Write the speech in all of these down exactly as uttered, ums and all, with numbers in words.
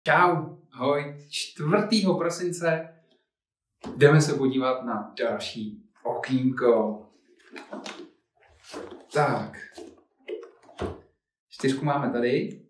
Čau, ahoj, čtvrtého prosince jdeme se podívat na další okýnko. Tak, čtyřku máme tady.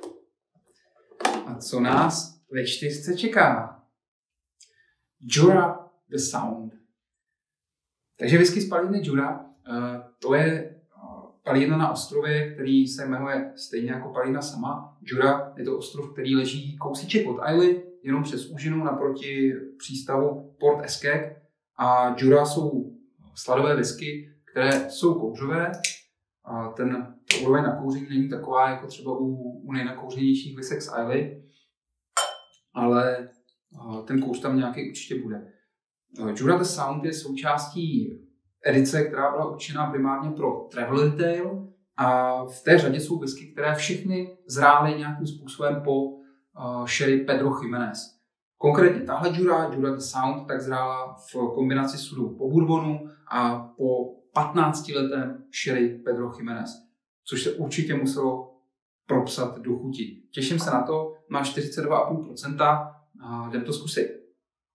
A co nás ve čtyřce čeká? Jura the Sound. Takže whisky z palírny Jura, to je palírna na ostrově, který se jmenuje stejně jako palírna sama. Jura je to ostrov, který leží kousíček od Islay, jenom přes úžinu naproti přístavu Port Escape. A Jura jsou sladové whisky, které jsou kouřové. A ten úroveň na kouření není taková jako třeba u, u nejnakouřenějších whisek z Islay, ale ten kouř tam nějaký určitě bude. Jura the Sound je součástí edice, která byla určená primárně pro travel retail, a v té řadě jsou whisky, které všechny zrály nějakým způsobem po uh, sherry Pedro Ximénez. Konkrétně tahle Jura, Jura the Sound, tak zrála v kombinaci sudu po bourbonu a po patnáctiletém sherry Pedro Ximénez, což se určitě muselo propsat do chuti. Těším se na to, má čtyřicet dva celá pět procenta, a jdem to zkusit.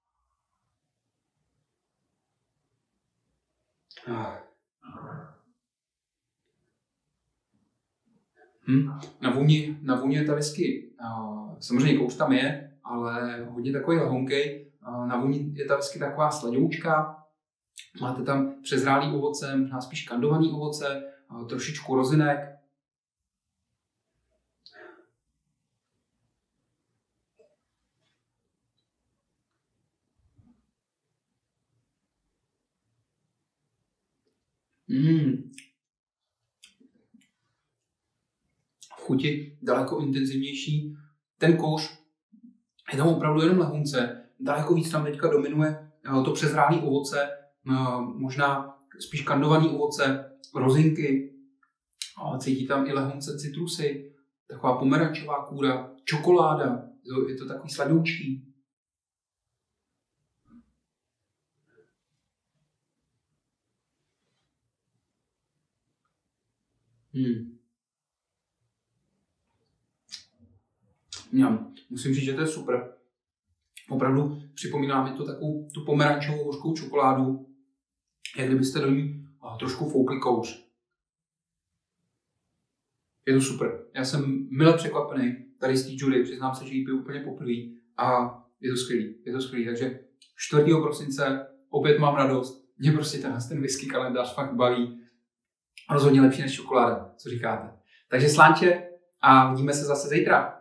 Hmm. Na vůni, na vůni je ta whisky, uh, samozřejmě kouř tam je, ale hodně takový lehonkej. Uh, na vůni je ta whisky taková sladoučka, máte tam přezrálý ovoce, možná spíš kandovaný ovoce, uh, trošičku rozinek. Mm. V chuti daleko intenzivnější. Ten kouř je tam opravdu jenom lehonce. Daleko víc tam teďka dominuje to přezrálý ovoce, možná spíš kandovaný ovoce, rozinky. Cítí tam i lehonce citrusy, taková pomerančová kůra, čokoláda. Je to takový sladoučký. Hmm. Ja, musím říct, že to je super. Opravdu připomíná mi to takovou tu pomerančovou hořkou čokoládu, jak kdybyste do ní trošku foukli kouř. Je to super. Já jsem mile překvapený tady z té Jury, přiznám se, že ji piju úplně poprvé a je to skvělý. Je to skvělý. Takže čtvrtého prosince opět mám radost. Mě prostě tenhle ten whisky kalendář fakt baví. Rozhodně lepší než čokoláda, co říkáte. Takže slánče a vidíme se zase zítra.